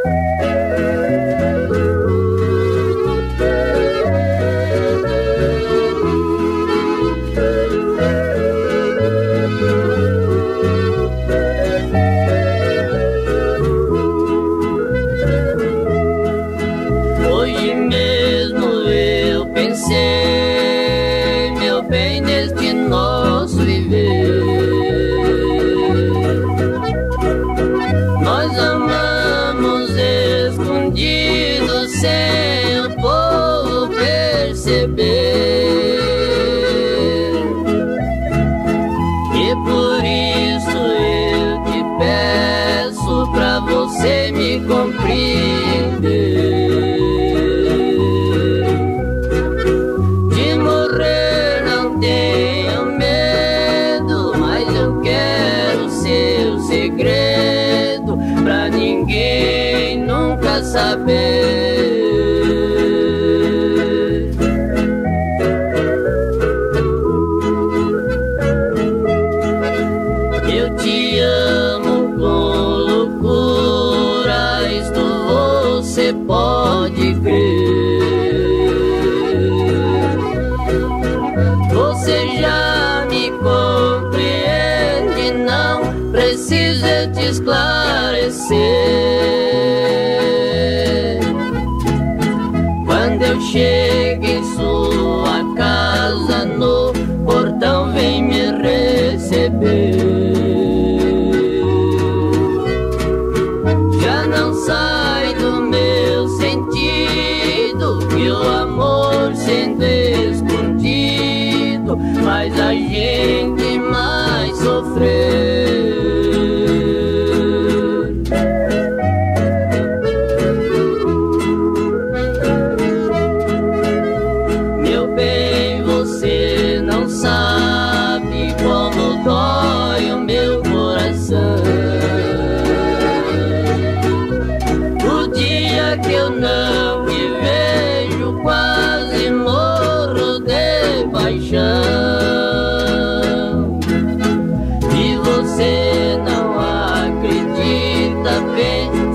Hoje mesmo eu pensei, meu bem, neste nosso viver. Nós amamos escondidos sem o povo perceber. E por isso eu te peço pra você me compreender. Segredo pra ninguém nunca saber. Eu te amo com loucura, isto você pode crer. Você já me compreende, não precisa te esclarecer. Quando eu chego em sua casa, no portão vem me receber. Já não sai do meu sentido que o amor sendo escondido faz a gente mais sofrer. Meu bem, você não sabe como dói o meu coração. O dia que eu não te vejo, quase morro de paixão. E você não acredita bem